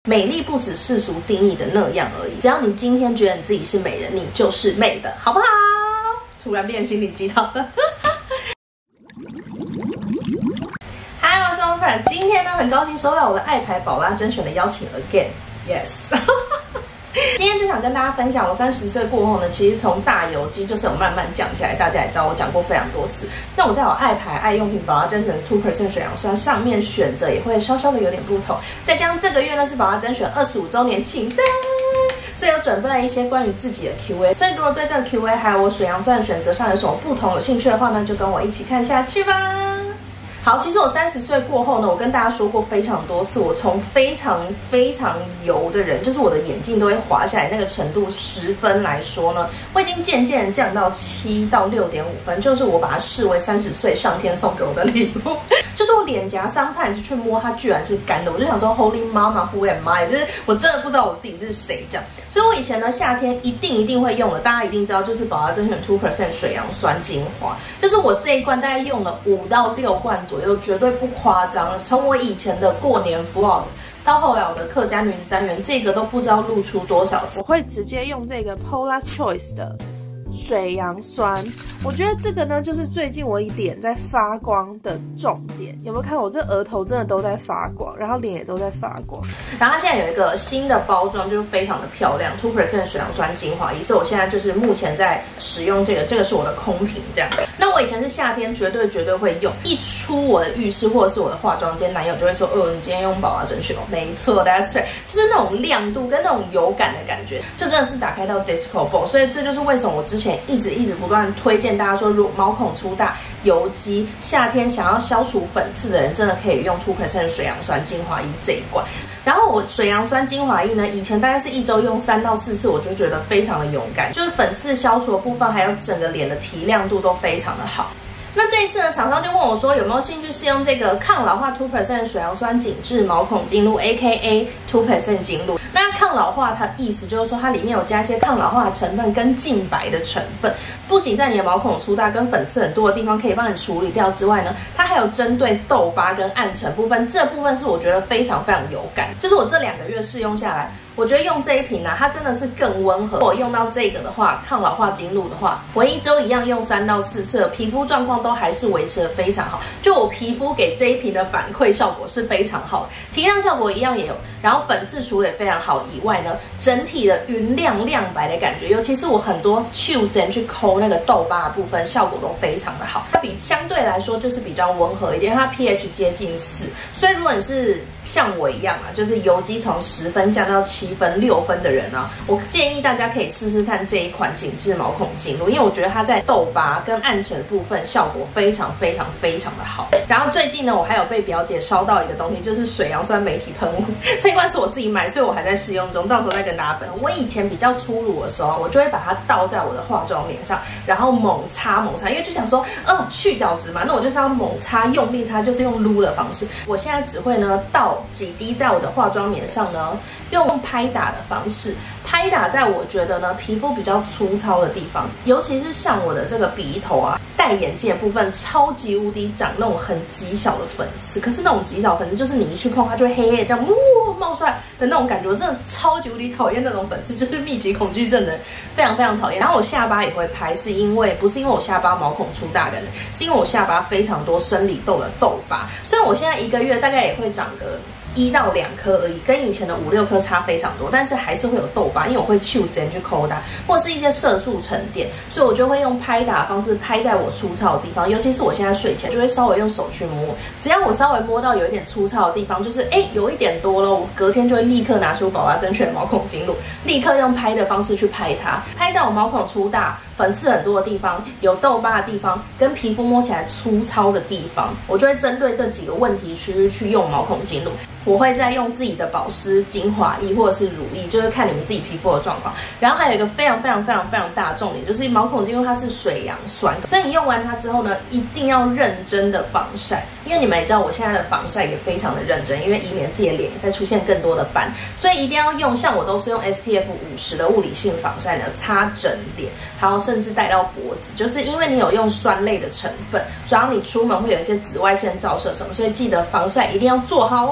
美丽不只世俗定义的那样而已，只要你今天觉得你自己是美的，你就是美的，好不好？突然变心灵鸡汤了。嗨，我是王凡，今天呢很高兴收到我的爱牌宝拉甄选的邀请 again，yes 。今天就想跟大家分享，我30岁过后呢，其实从大油肌就是有慢慢降下来，大家也知道我讲过非常多次。那我在我爱牌爱用品宝拉甄选 2% 水杨酸上面选择也会稍稍的有点不同，再加上这个月呢是宝拉甄选25周年庆，所以有准备了一些关于自己的 Q&A。所以如果对这个 Q&A 还有我水杨酸的选择上有什么不同有兴趣的话呢，就跟我一起看下去吧。好，其实我30岁过后呢，我跟大家说过非常多次，我从非常油的人，就是我的眼镜都会滑下来那个程度，10分来说呢，我已经渐渐降到7到6.5分，就是我把它视为30岁上天送给我的礼物。就是我脸颊sometimes去摸它，居然是干的，我就想说 Holy Mama Who am I？ 就是我真的不知道我自己是谁这样。所以我以前呢夏天一定会用的，大家一定知道，就是宝拉甄选 2% 水杨酸精华，就是我这一罐大概用了5到6罐左右，绝对不夸张。从我以前的过年 vlog 到后来我的客家女子单元，这个都不知道露出多少次。我会直接用这个 Paula's Choice 的水杨酸，我觉得这个呢，就是最近我脸在发光的重点。有没有看我这额头真的都在发光，然后脸也都在发光。然后它现在有一个新的包装，就是非常的漂亮 ，2% 水杨酸精华液。所以我现在就是目前在使用这个，这个是我的空瓶这样。那我以前是夏天绝对会用，一出我的浴室或者是我的化妆间，男友就会说，你今天用宝拉甄选哦，没错 ，that's right， 就是那种亮度跟那种油感的感觉，就真的是打开到 disco ball。所以这就是为什么我之前一直不断推荐大家说，如果毛孔粗大、油肌，夏天想要消除粉刺的人，真的可以用 2% 水杨酸精华液这一罐。然后我水杨酸精华液呢，以前大概是1周用3到4次，我就觉得非常的勇敢，就是粉刺消除的部分，还有整个脸的提亮度都非常的好。那这一次呢，厂商就问我说有没有兴趣试用这个抗老化 2% 水杨酸紧致毛孔精露 ，AKA 2% 精露。那抗老化它意思就是说，它里面有加一些抗老化的成分跟净白的成分，不仅在你的毛孔粗大跟粉刺很多的地方可以帮你处理掉之外呢，它还有针对痘疤跟暗沉部分，这部分是我觉得非常有感。就是我这2个月试用下来，我觉得用这一瓶呢，它真的是更温和。如果用到这个的话，抗老化精露的话，我1周一样用3到4次，皮肤状况都还是维持得非常好。就我皮肤给这一瓶的反馈效果是非常好的，提亮效果一样也有，然后粉刺处理也非常好以外呢，整体的匀亮亮白的感觉，尤其是我很多袖针去抠那个痘疤的部分，效果都非常的好。它比相对来说就是比较温和一点，它 pH 接近4，所以如果你是像我一样啊，就是油肌从10分降到7分、6分的人啊，我建议大家可以试试看这一款紧致毛孔精露，因为我觉得它在痘疤跟暗沉的部分效果非常的好。然后最近呢，我还有被表姐烧到一个东西，就是水杨酸媒体喷雾，这一罐是我自己买，所以我还在试用中，到时候再跟大家分享。我以前比较粗鲁的时候，我就会把它倒在我的化妆棉上，然后猛擦，因为就想说，去角质嘛，那我就是要猛擦，用力擦，就是用撸的方式。我现在只会呢倒几滴在我的化妆棉上呢，用拍打的方式，拍打在我觉得呢皮肤比较粗糙的地方，尤其是像我的这个鼻头啊、戴眼镜的部分，超级无敌长那种很极小的粉刺。可是那种极小粉刺，就是你一去碰它就会黑黑这样冒出来的那种感觉，我真的超级无敌讨厌那种粉刺，就是密集恐惧症的人非常讨厌。然后我下巴也会拍，不是因为我下巴毛孔粗大的人，是因为我下巴非常多生理痘的痘疤，虽然我现在1个月大概也会长个1到2颗而已，跟以前的5、6颗差非常多，但是还是会有痘疤，因为我会袖针去抠它，或是一些色素沉淀，所以我就会用拍打的方式拍在我粗糙的地方，尤其是我现在睡前就会稍微用手去摸，只要我稍微摸到有一点粗糙的地方，就是有一点多了，我隔天就会立刻拿出宝拉甄选毛孔精露，立刻用拍的方式去拍它，拍在我毛孔粗大、粉刺很多的地方、有痘疤的地方，跟皮肤摸起来粗糙的地方，我就会针对这几个问题区域去用毛孔精露。我会再用自己的保湿精华液或者是乳液，就是看你们自己皮肤的状况。然后还有一个非常大的重点，就是毛孔精露它是水杨酸，所以你用完它之后呢，一定要认真的防晒，因为你们也知道我现在的防晒也非常的认真，因为以免自己的脸再出现更多的斑，所以一定要用，像我都是用 SPF 50的物理性防晒呢，擦整脸，然后甚至带到脖子，就是因为你有用酸类的成分，然后你出门会有一些紫外线照射什么，所以记得防晒一定要做好哦。好，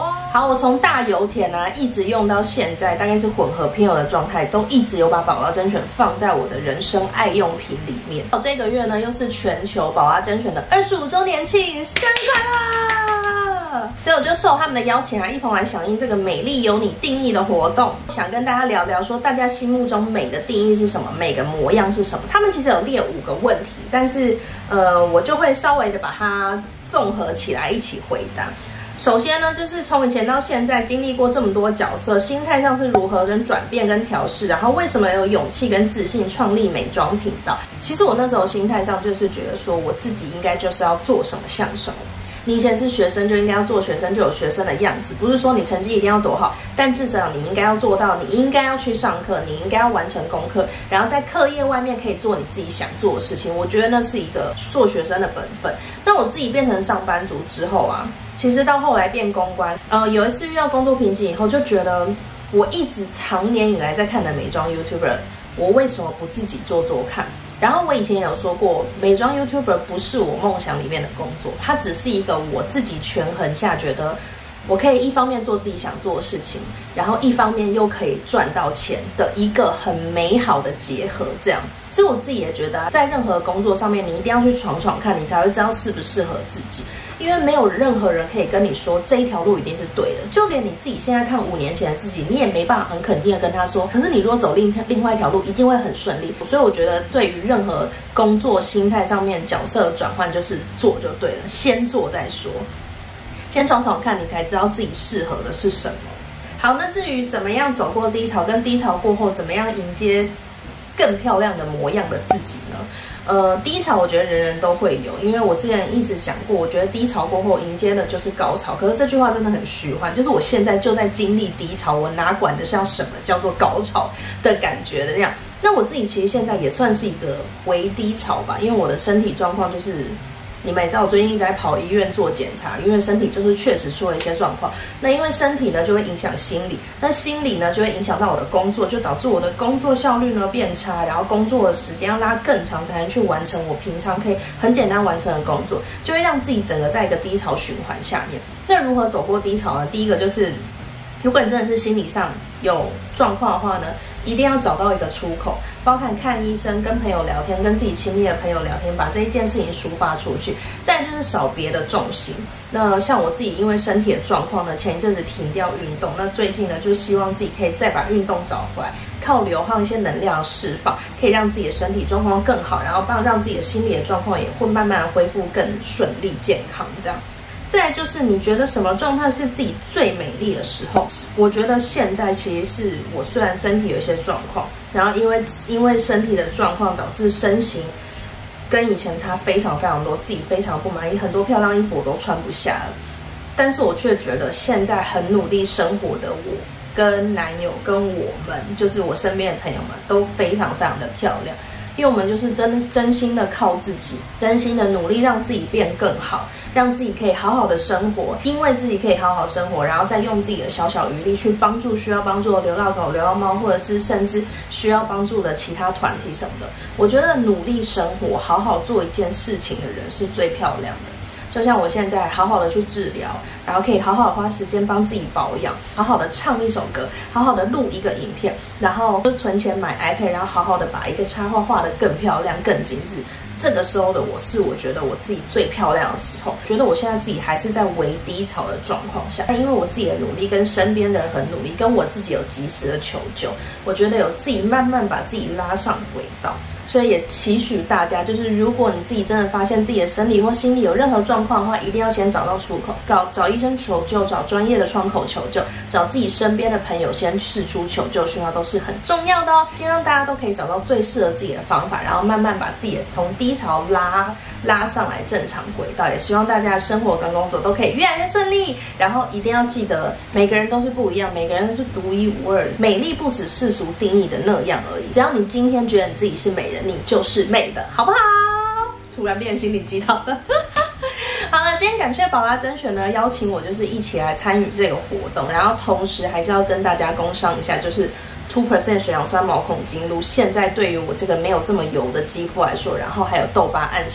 后我从大油田啊一直用到现在，大概是混合偏油的状态，都一直有把宝拉甄选放在我的人生爱用品里面。这个月呢又是全球宝拉甄选的25周年庆，生日快乐！所以我就受他们的邀请啊，一同来响应这个美丽由你定义的活动，想跟大家聊聊说大家心目中美的定义是什么，美的模样是什么。他们其实有列5个问题，但是我就会稍微的把它综合起来一起回答。首先呢，就是从以前到现在经历过这么多角色，心态上是如何跟转变跟调试，然后为什么有勇气跟自信创立美妆频道。其实我那时候心态上就是觉得说，我自己应该就是要做什么像什么。你以前是学生就应该要做学生就有学生的样子，不是说你成绩一定要多好，但至少你应该要做到，你应该要去上课，你应该要完成功课，然后在课业外面可以做你自己想做的事情。我觉得那是一个做学生的本分。那我自己变成上班族之后啊，其实到后来变公关，有一次遇到工作瓶颈以后，就觉得我一直长年以来在看的美妆 YouTuber， 我为什么不自己做做看？然后我以前也有说过，美妆 YouTuber 不是我梦想里面的工作，它只是一个我自己权衡下觉得我可以一方面做自己想做的事情，然后一方面又可以赚到钱的一个很美好的结合，这样。所以我自己也觉得，在任何工作上面，你一定要去闯闯看，你才会知道适不适合自己。因为没有任何人可以跟你说这一条路一定是对的，就连你自己现在看5年前的自己，你也没办法很肯定的跟他说，可是你如果走另外一条路，一定会很顺利。所以我觉得对于任何工作心态上面角色转换，就是做就对了，先做再说，先闯闯看，你才知道自己适合的是什么。好，那至于怎么样走过低潮，跟低潮过后怎么样迎接更漂亮的模样的自己呢？低潮我觉得人人都会有，因为我之前一直讲过，我觉得低潮过后迎接的就是高潮。可是这句话真的很虚幻，就是我现在就在经历低潮，我哪管得上什么叫做高潮的感觉的那样。那我自己其实现在也算是一个微低潮吧，因为我的身体状况就是。你们也知道，我最近一直在跑医院做检查，因为身体就是确实出了一些状况。那因为身体呢，就会影响心理，那心理呢，就会影响到我的工作，就导致我的工作效率呢变差，然后工作的时间要拉更长，才能去完成我平常可以很简单完成的工作，就会让自己整个在一个低潮循环下面。那如何走过低潮呢？第一个就是，如果你真的是心理上有状况的话呢，一定要找到一个出口，包含看医生、跟朋友聊天、跟自己亲密的朋友聊天，把这一件事情抒发出去。再来就是少别的重心。那像我自己因为身体的状况呢，前一阵子停掉运动，那最近呢就希望自己可以再把运动找回来，靠流汗一些能量释放，可以让自己的身体状况更好，然后让自己的心理的状况也会慢慢恢复更顺利健康这样。再来就是你觉得什么状态是自己最美丽的时候？我觉得现在其实是我虽然身体有一些状况，然后因为身体的状况导致身形跟以前差非常非常多，自己非常不满意，很多漂亮衣服我都穿不下了。但是我却觉得现在很努力生活的我，跟男友跟我们，就是我身边的朋友们都非常非常的漂亮。因为我们就是真心的靠自己，真心的努力让自己变更好，让自己可以好好的生活，因为自己可以好好生活，然后再用自己的小小余力去帮助需要帮助的流浪狗、流浪猫，或者是甚至需要帮助的其他团体什么的。我觉得努力生活，好好做一件事情的人是最漂亮的。就像我现在好好的去治疗，然后可以好好的花时间帮自己保养，好好的唱一首歌，好好的录一个影片，然后就存钱买 iPad， 然后好好的把一个插画画得更漂亮、更精致。这个时候的我觉得我自己最漂亮的时候，觉得我现在自己还是在微低潮的状况下，因为我自己的努力跟身边人很努力，跟我自己有及时的求救，我觉得有自己慢慢把自己拉上轨道。所以也期许大家，就是如果你自己真的发现自己的生理或心理有任何状况的话，一定要先找到出口，找医生求救，找专业的窗口求救，找自己身边的朋友先释出求救讯号，都是很重要的哦。希望大家都可以找到最适合自己的方法，然后慢慢把自己从低潮拉上来正常轨道。也希望大家的生活跟工作都可以越来越顺利。然后一定要记得，每个人都是不一样，每个人都是独一无二，美丽不止世俗定义的那样而已。只要你今天觉得你自己是美人，你就是美的，好不好？突然变心灵鸡汤了。好了，今天感谢宝拉甄选呢邀请我，就是一起来参与这个活动，然后同时还是要跟大家工商一下，就是2% 水杨酸毛孔精露，现在对于我这个没有这么油的肌肤来说，然后还有痘疤暗沉，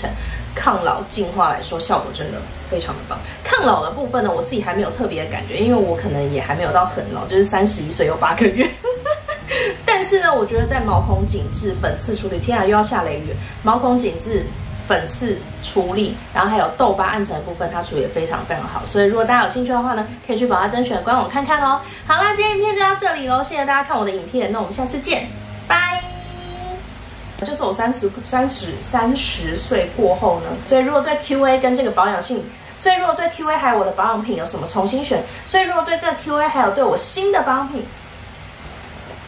抗老净化来说，效果真的非常的棒。抗老的部分呢，我自己还没有特别的感觉，因为我可能也还没有到很老，就是31岁又8个月。但是呢，我觉得在毛孔紧致、粉刺处理，天啊，又要下雷雨，毛孔紧致、粉刺处理，然后还有痘疤暗沉的部分，它处理得非常非常好。所以如果大家有兴趣的话呢，可以去宝拉甄选的官网看看哦。好啦，今天影片就到这里喽，谢谢大家看我的影片，那我们下次见，拜。就是我30岁过后呢，所以如果对 QA 跟这个保养性，所以如果对 QA 还有我的保养品有什么重新选，所以如果对这个 QA 还有对我新的保养品